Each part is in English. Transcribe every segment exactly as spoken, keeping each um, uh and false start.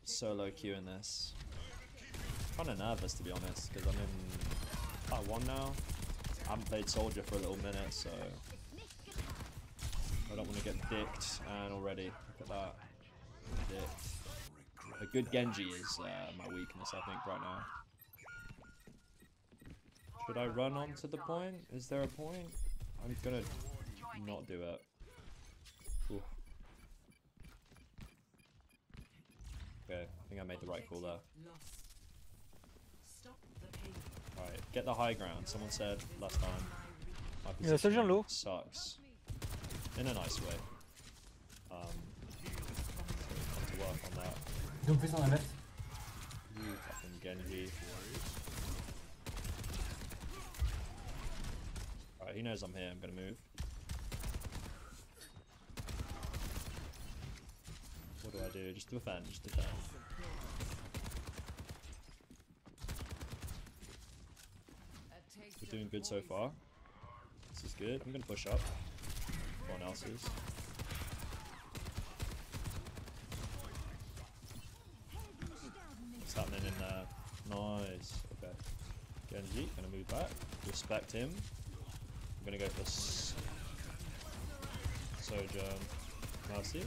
solo queuing this. Kind of nervous to be honest, because I'm in part one now. I haven't played Soldier for a little minute, so I don't want to get dicked. And already, look at that, dicked. A good Genji is uh, my weakness, I think, right now. Should I run on to the point? Is there a point? I'm gonna not do it. Ooh. Okay, I think I made the right call there. Alright, get the high ground. Someone said last time my position sucks. In a nice way. Um, so come to work on that. Don't piss on the left. You fucking Genji. Alright, he knows I'm here. I'm gonna move. What do I do? Just defend, just defend. We're doing good so far. This is good. I'm gonna push up. No one else is. What's happening in there? Nice. Okay. Genji, gonna move back. Respect him. I'm gonna go for S Sojourn. Mercy.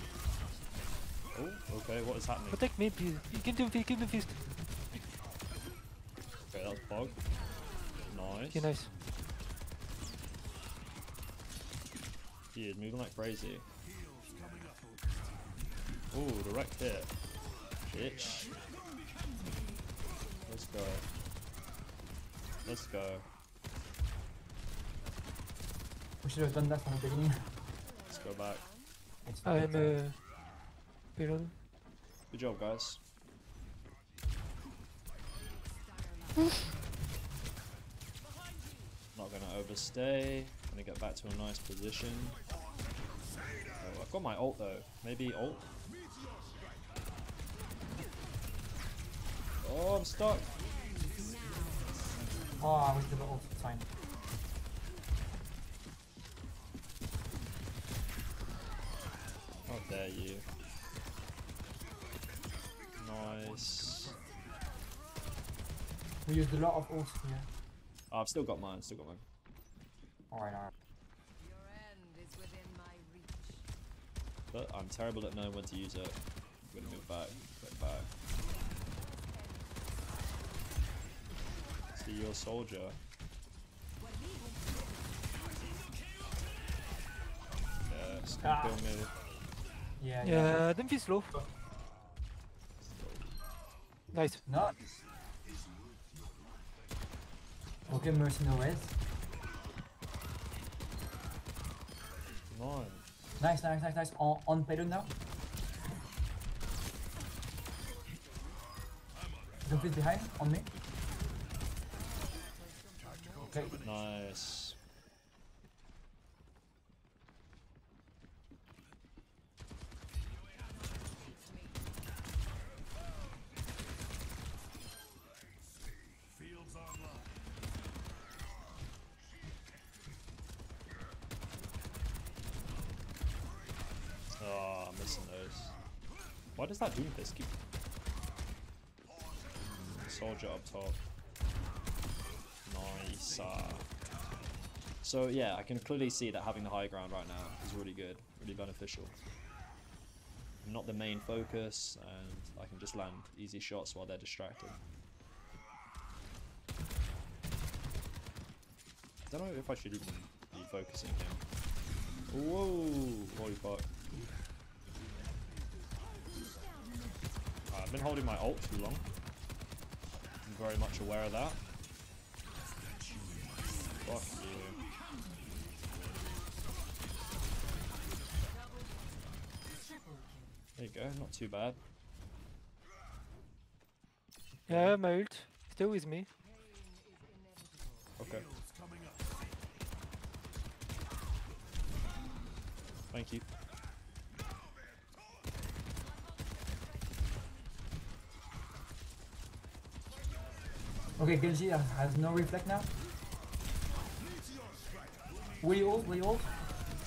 Oh, okay, what is happening? Protect me, please. Give them fist, give them fist. Okay, that was Pog. Nice. Okay, nice. He is moving like crazy. Ooh, direct hit. Bitch. Let's go. Let's go. We should have done that from the beginning. Let's go back. I'm uh, payload. Good job, guys. Not gonna overstay. Gonna get back to a nice position. Oh, I've got my ult though. Maybe ult. Oh, I'm stuck. Oh, I was the ult sign. How dare you? Nice. We used a lot of ults here. Oh, I've still got mine. Still got mine. Alright, alright. Your end is within my reach. But I'm terrible at knowing when to use it. I'm gonna move back. Get back. See your soldier. Yeah, still Ah. kill me. Yeah, yeah. Yeah, them fist low. Nice. No. Okay, Mercy no res. Nine. Nice, nice, nice, nice. On, on payload now. Don't fit behind, on me. Okay. Nice. Fields online. Oh, I'm missing those. Why does that Doomfist keep? Mm, soldier up top. Nice. Uh. So yeah, I can clearly see that having the high ground right now is really good, really beneficial. I'm not the main focus, and I can just land easy shots while they're distracted. I don't know if I should even be focusing him. Whoa! Holy fuck. Uh, I've been holding my ult too long. I'm very much aware of that. Fuck you. There you go, not too bad. Yeah, my ult. Stay with me. Okay. Thank you. Okay, Genji has no reflect now. We ult, we ult.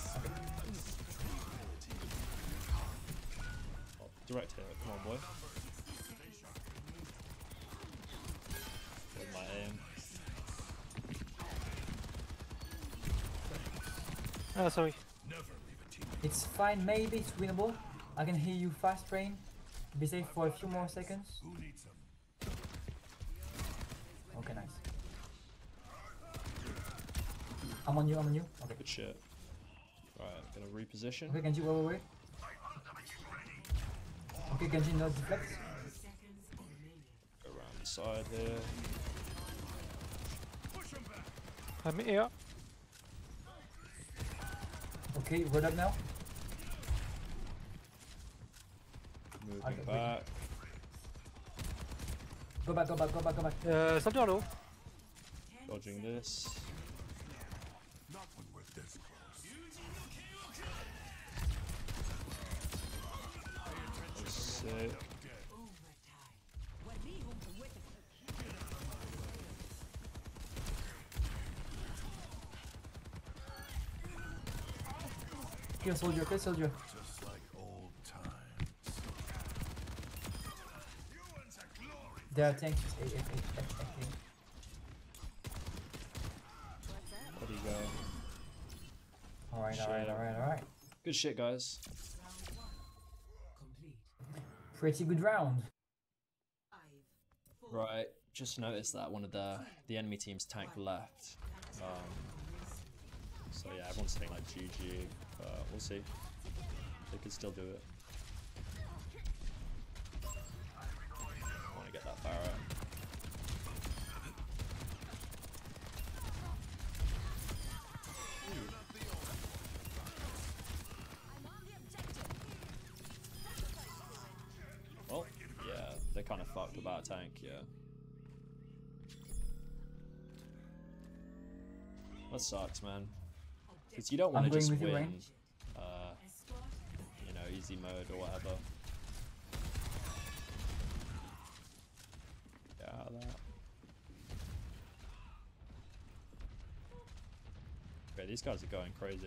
Oh, direct hit, come on boy. My aim. Ah, sorry. It's fine, maybe it's winnable. I can hear you fast train. Be safe for a few more seconds. Okay, nice. I'm on you, I'm on you. Okay. Good shit. Right, gonna reposition. Okay, Genji, wait, wait, wait. Okay, Genji, no deflect. Go around the side here. I'm here. Okay, roll up now. Moving Okay, back. Go back, go back, go back, go back. Uh, soldier low. Dodging this. Sick. Kill soldier, kill soldier. Just like old times. There are tanks. Eh, eh, eh, eh, eh, eh. Where'd he go? Alright, alright, Shit. alright, alright. Good shit, guys. Pretty good round. Right, just noticed that one of the the enemy team's tank left. Um, so yeah, everyone's saying like G G, but we'll see. They could still do it. I want to get that Barret. Well, yeah, they're kind of fucked without a tank, yeah. That sucks, man. Because you don't want I'm to going just with you, win, Rain. uh, you know, easy mode or whatever. Get out of that. Okay, these guys are going crazy.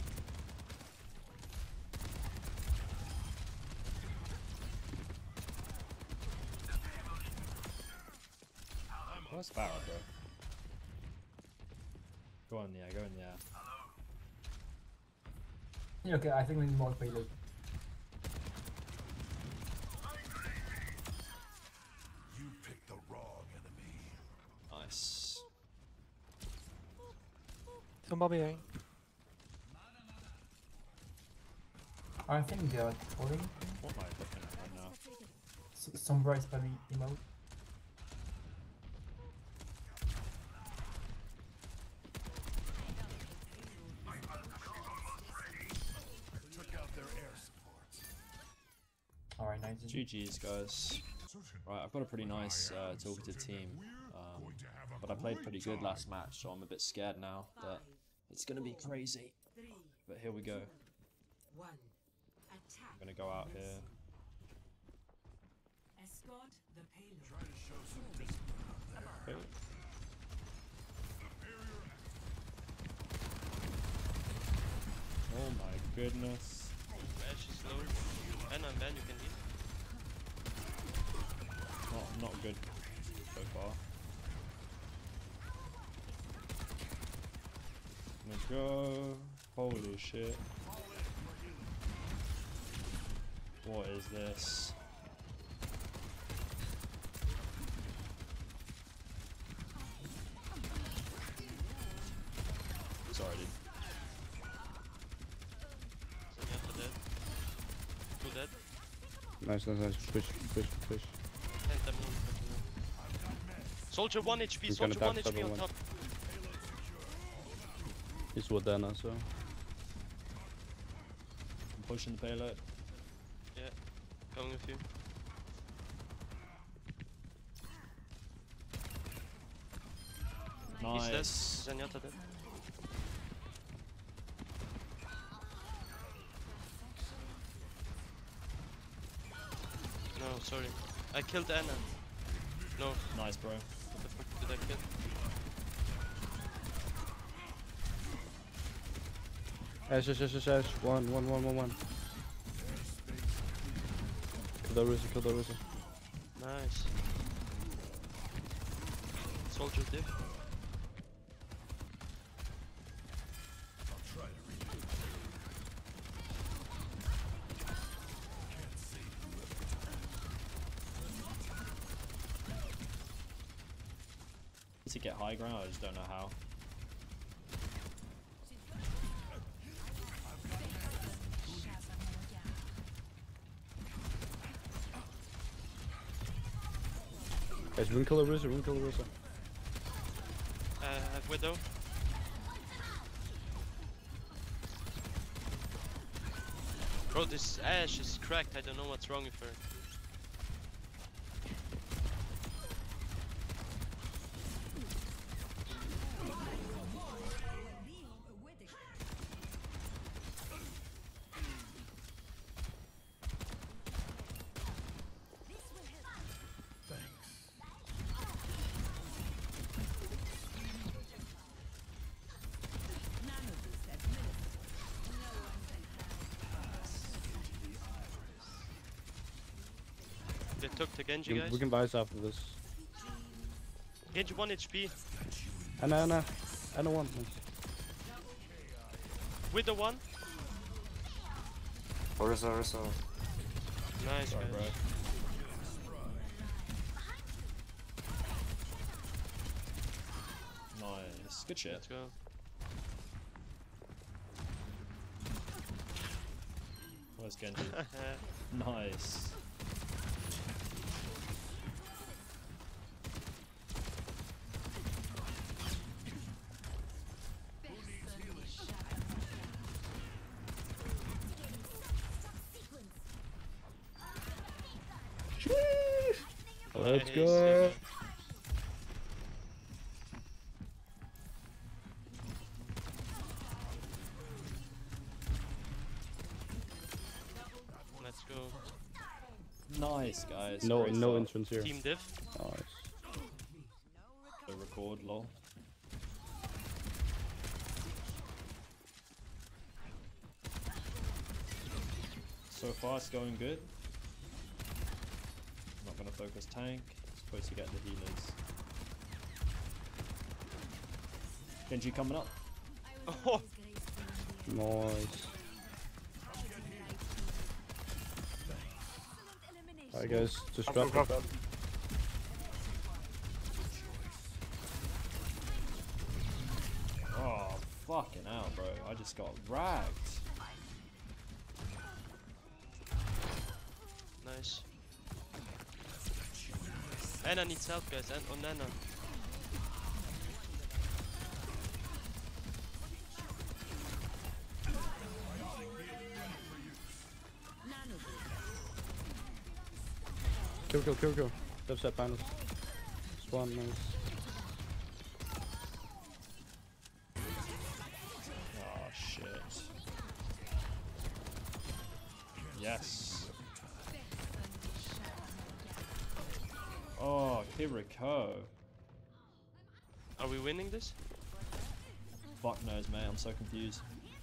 Where's Barret, bro? Go in the air, go in the air. Yeah, okay, I think we need more payload. You picked the wrong enemy. Nice. Somebody behind. I think they are trolling. What am I looking at right now? S Sombra is probably emote. Took out their air supports. Alright, nice. G G's, guys. Right, I've got a pretty nice uh, talkative team, um, but I played pretty good last match, so I'm a bit scared now that it's going to be crazy. But here we go. I'm going to go out here. Escort the payload. Try to show some discipline out there. Okay. Oh my goodness. Ash is low. And I'm bad, you can heal. Not, not good so far. Let's go. Holy shit. What is this? Sorry, dude. Zenyatta dead. Two dead. Nice, nice, nice. Push, push, push. Penta moon, penta moon. Soldier one H P, He's gonna soldier one tap H P on someone. top. He's with then also. I'm pushing the payload. Yeah, coming with you. He's dead. Nice. Zenyatta dead. No, sorry. I killed Anna. No, Nice, bro. what the fuck did I kill? Ash, ash, ash, ash, ash. One, one, one, one, one. Kill the Russo, kill the Russo. Nice. Soldier div. I'll try to read it. Can't save you every To get high ground, I just don't know how. Guys, rune killer Risa, rune killer Risa. Uh, I have Widow. Bro, this Ashe is cracked. I don't know what's wrong with her. They took the Genji, We, guys. we can buy us after this. Genji one H P. Anna, Anna. Anna one. Widow one. Orisa, Orisa. Nice, Sorry, guys. bro. Nice. Good shit. Let's go. Where's Genji? Nice. Let's Nice, go. yeah. Let's go. Nice, guys. No, Great no start. entrance here. Team div. Nice. The record, lol. So far, it's going good. Not gonna focus tank. Supposed to get the healers. Genji coming up. Oh, Nice. Alright guys, just Up, drop up, it. up. Oh, fucking hell, bro. I just got ragged. nice. Anna needs help, guys. And on Anna. Kill, kill, kill, kill. Left side panels. Spawn, nice. Oh, shit. Yes. Oh, Kiriko. Are we winning this? Fuck knows, mate. I'm so confused.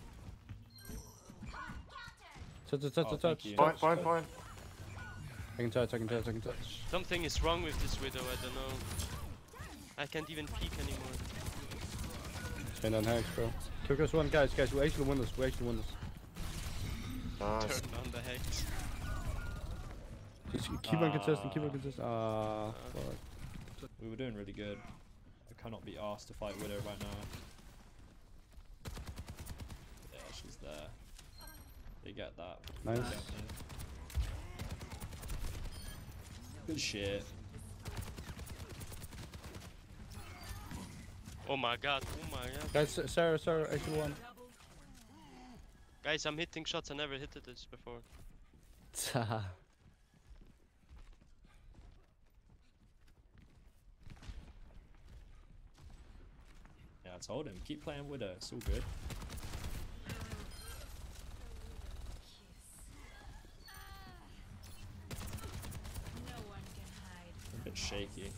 Touch, touch, touch, Oh, touch, thank touch. you. Point, point, point. I can touch, I can touch, I can touch. Something is wrong with this Widow. I don't know. I can't even peek anymore. Spin on hacks, bro. Kill goes one, guys, guys. We actually win this. We actually win this. Nice. Turn on the hex. Just keep on contesting, keep on Ah. contesting. Ah, fuck. We were doing really good. I cannot be asked to fight Widow right now. Yeah, she's there. They get that. Nice. Definitely. Good shit. Oh my god. Oh my god. Guys, S- Sarah, Sarah, actually won. Guys, I'm hitting shots. I never hit this before. Yeah, I told him. Keep playing Widow. It's all good. A bit shaky.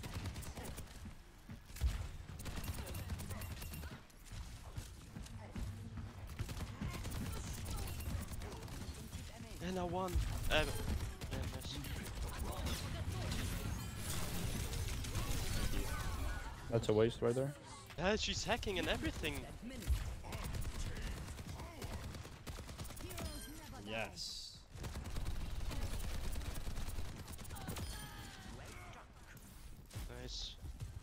And I won. Uh, yeah, nice. That's a waste right there. Yeah, she's hacking and everything. Yes. Nice.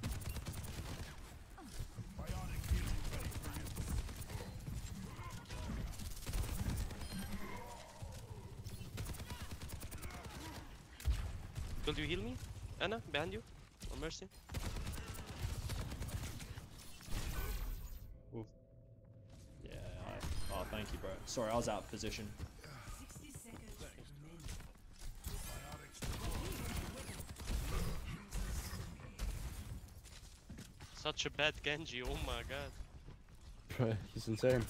Will you heal me? Anna, behind you? On Mercy? Yeah. I, oh, thank you, bro. Sorry, I was out of position. sixty seconds remaining. Such a bad Genji, oh my god. Bro, he's insane.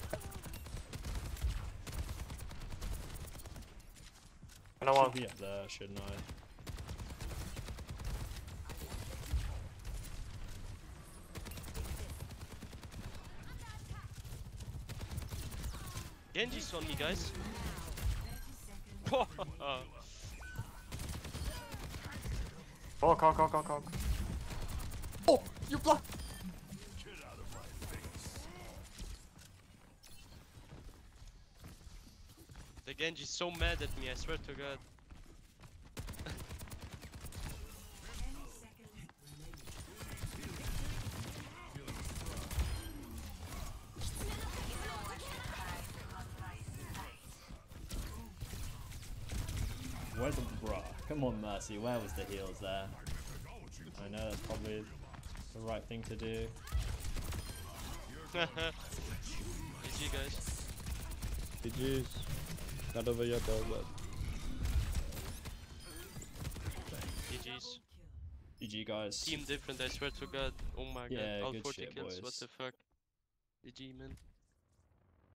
And I want. Should be up there, shouldn't I? Genji's on me, guys. Oh, cock, cock, cock, cock. Oh, you're blocked. The Genji's so mad at me, I swear to god. ten seconds remaining. Where's the bruh? Come on, Mercy. Where was the heals there? I know that's probably the right thing to do. G G, guys. G G's. Not over yet though, but G G's. G G, guys. Team different, I swear to god. Oh my Yeah, god, all good forty shit, kills, what boys. the fuck. G G, man.